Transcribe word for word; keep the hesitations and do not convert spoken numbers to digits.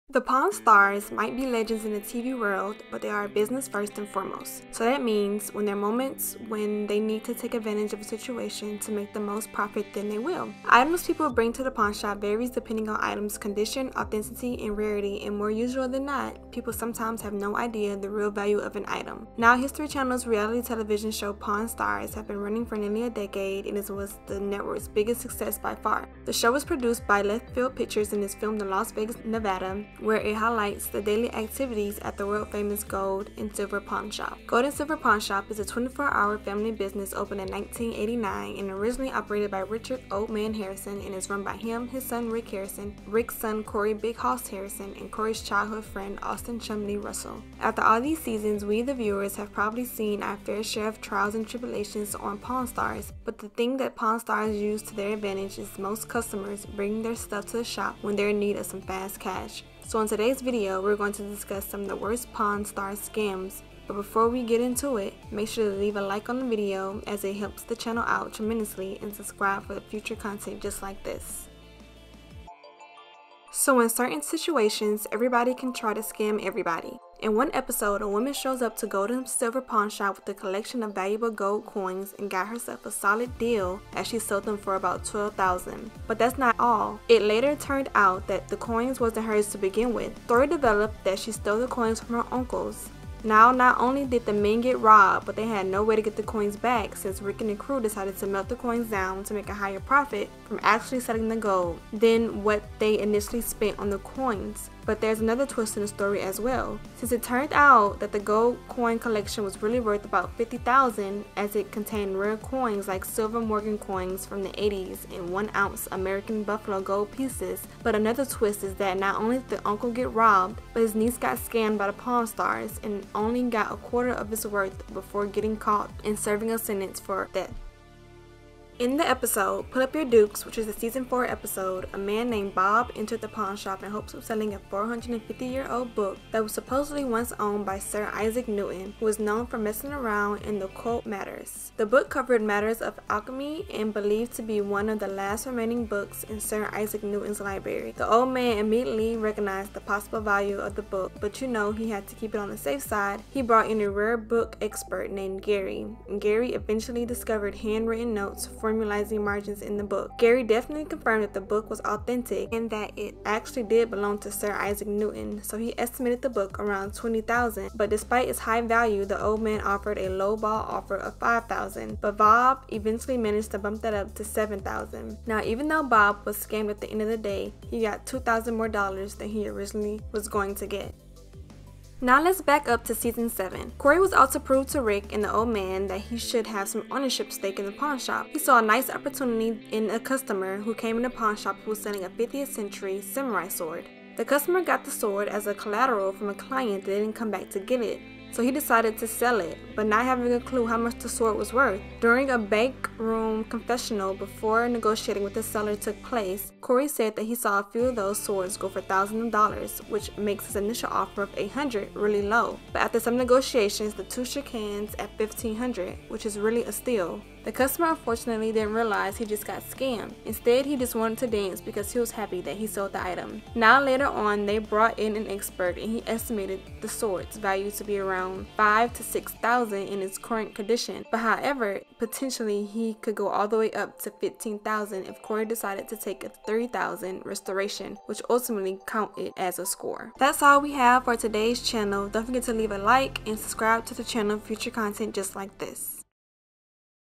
The Pawn Stars might be legends in the T V world, but they are business first and foremost. So that means when there are moments when they need to take advantage of a situation to make the most profit, then they will. Items people bring to the pawn shop varies depending on items' condition, authenticity, and rarity, and more usual than not, people sometimes have no idea the real value of an item. Now, History Channel's reality television show Pawn Stars have been running for nearly a decade and it was the network's biggest success by far. The show was produced by Left Field Pictures and is filmed in Las Vegas, Nevada, where it highlights the daily activities at the world-famous Gold and Silver Pawn Shop. Gold and Silver Pawn Shop is a twenty-four hour family business opened in nineteen eighty-nine and originally operated by Richard Old Man Harrison and is run by him, his son Rick Harrison, Rick's son Corey Big Hoss Harrison, and Corey's childhood friend Austin Chumley Russell. After all these seasons, we the viewers have probably seen our fair share of trials and tribulations on Pawn Stars, but the thing that Pawn Stars use to their advantage is most customers bringing their stuff to the shop when they're in need of some fast cash. So in today's video, we're going to discuss some of the worst Pawn Stars scams. But before we get into it, make sure to leave a like on the video as it helps the channel out tremendously, and subscribe for the future content just like this. So in certain situations, everybody can try to scam everybody. In one episode, a woman shows up to Gold and Silver Pawn Shop with a collection of valuable gold coins and got herself a solid deal as she sold them for about twelve thousand dollars. But that's not all. It later turned out that the coins wasn't hers to begin with. Story developed that she stole the coins from her uncles. Now, not only did the men get robbed, but they had no way to get the coins back since Rick and the crew decided to melt the coins down to make a higher profit from actually selling the gold than what they initially spent on the coins. But there's another twist in the story as well, since it turned out that the gold coin collection was really worth about fifty thousand dollars as it contained rare coins like silver Morgan coins from the eighties and one ounce American Buffalo gold pieces. But another twist is that not only did the uncle get robbed, but his niece got scammed by the Pawn Stars and only got a quarter of its worth before getting caught and serving a sentence for death. In the episode, Put Up Your Dukes, which is a season four episode, a man named Bob entered the pawn shop in hopes of selling a four hundred fifty year old book that was supposedly once owned by Sir Isaac Newton, who was known for messing around in the occult matters. The book covered matters of alchemy and believed to be one of the last remaining books in Sir Isaac Newton's library. The old man immediately recognized the possible value of the book, but you know he had to keep it on the safe side. He brought in a rare book expert named Gary, and Gary eventually discovered handwritten notes for formalizing margins in the book. Gary definitely confirmed that the book was authentic and that it actually did belong to Sir Isaac Newton, so he estimated the book around twenty thousand dollars, but despite its high value, the old man offered a lowball offer of five thousand dollars, but Bob eventually managed to bump that up to seven thousand dollars. Now, even though Bob was scammed at the end of the day, he got two thousand dollars more dollars than he originally was going to get. Now let's back up to season seven. Corey was out to prove to Rick and the old man that he should have some ownership stake in the pawn shop. He saw a nice opportunity in a customer who came in the pawn shop who was selling a fiftieth century samurai sword. The customer got the sword as a collateral from a client that didn't come back to get it, so he decided to sell it, but not having a clue how much the sword was worth. During a bank room confessional before negotiating with the seller took place, Corey said that he saw a few of those swords go for thousands of dollars, which makes his initial offer of eight hundred dollars really low. But after some negotiations, the two shook hands at fifteen hundred dollars, which is really a steal. The customer unfortunately didn't realize he just got scammed. Instead, he just wanted to dance because he was happy that he sold the item. Now later on, they brought in an expert and he estimated the sword's value to be around five to six thousand in its current condition. But however, potentially he could go all the way up to fifteen thousand if Corey decided to take a thirty thousand restoration, which ultimately counted as a score. That's all we have for today's channel. Don't forget to leave a like and subscribe to the channel for future content just like this.